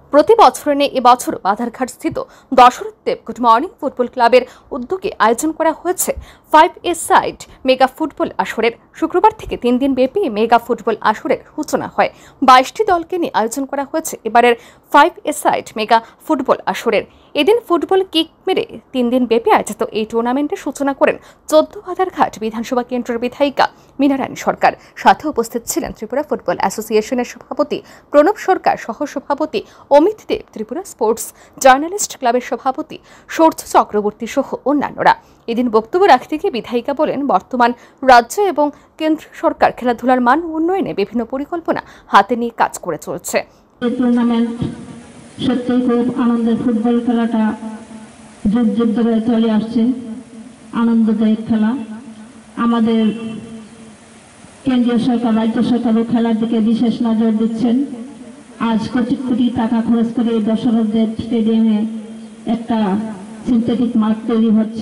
প্রতি বছর নিয়ে এবছর বাধারঘাট স্থিত Dasharath Deb good morning football ক্লাবের উদ্যোগে আয়োজন করা হয়েছে 5A-সাইড মেগা ফুটবল আসরের। শুক্রবার থেকে 3 দিন ব্যাপী মেগা ফুটবল আসরের সূচনা হয়। 22টি দলকে নিয়ে আয়োজন করা হয়েছে এবারের 5A-সাইড মেগা ফুটবল আসরের। এদিন ফুটবল কিক মেরে 3 দিন ব্যাপী আয়োজিত এই টুর্নামেন্টের সূচনা করেন 14 বাধারঘাট বিধানসভা কেন্দ্রের বিধায়িকা মীনারানী সরকার। সাথে উপস্থিত ছিলেন ত্রিপুরা ফুটবল অ্যাসোসিয়েশনের সভাপতি প্রণব সরকার, সহ-সভাপতি অমিত দেব, ত্রিপুরা স্পোর্টস জার্নালিস্ট ক্লাবের সভাপতি সৌর্য চক্রবর্তী সহ অন্যান্যরা। এদিন বক্তব্য রাখতে গিয়ে বিধায়িকা বলেন, বর্তমান রাজ্য এবং কেন্দ্রীয় সরকার খেলাধুলার মান উন্নয়নে বিভিন্ন পরিকল্পনা হাতে নিয়ে কাজ করে চলছে। টুর্নামেন্ট সত্যিই খুব আনন্দের। ফুটবল খেলাটা যুগ যুগ ধরে চলে আসছে, আনন্দদায়ক খেলা। আমাদের কেন্দ্রীয় সরকার, রাজ্য সরকারও খেলার দিকে বিশেষ নজর দিচ্ছেন। আজ কোটি কোটি টাকা খরচ করে দশরথ দেব স্টেডিয়ামে একটা সিনথেটিক মাঠ তৈরি হচ্ছে,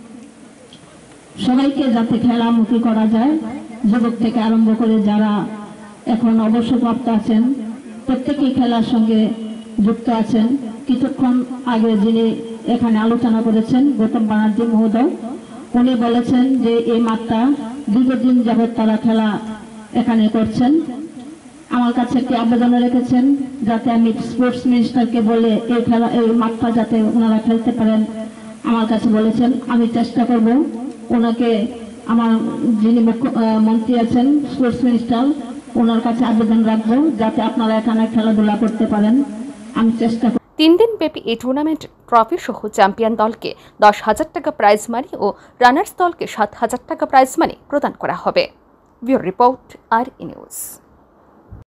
সবাইকে যাতে খেলামুখী করা যায়। যুবক থেকে আরম্ভ করে যারা এখন অবসরপ্রাপ্ত আছেন প্রত্যেকেই খেলার সঙ্গে যুক্ত আছেন। কিছুক্ষণ আগে যিনি এখানে আলোচনা করেছেন গৌতম ব্যানার্জি মহোদয়, উনি বলেছেন যে এই মাঠটা দীর্ঘদিন যাবৎ তারা খেলা এখানে করছেন। আমার কাছে একটি আবেদন রেখেছেন যাতে আমি স্পোর্টস মিনিস্টারকে বলে এই মাঠটা যাতে ওনারা খেলতে পারেন। আমার কাছে বলেছেন, আমি চেষ্টা করব ওনাকে, আমার যিনি মন্ত্রী আছেন স্পোর্টস মিনিস্টার, ওনার কাছে আবেদন রাখবো যাতে আপনারা এখানে খেলাধুলা করতে পারেন। আমি চেষ্টা 3 দিন ব্যাপী এই টুর্নামেন্ট ট্রফি সহ চ্যাম্পিয়ন দলকে 10,000 টাকা প্রাইজ মানি ও রানার্স দলকে 7,000 টাকা প্রাইজ মানি প্রদান করা হবে। Bureau report, RE news.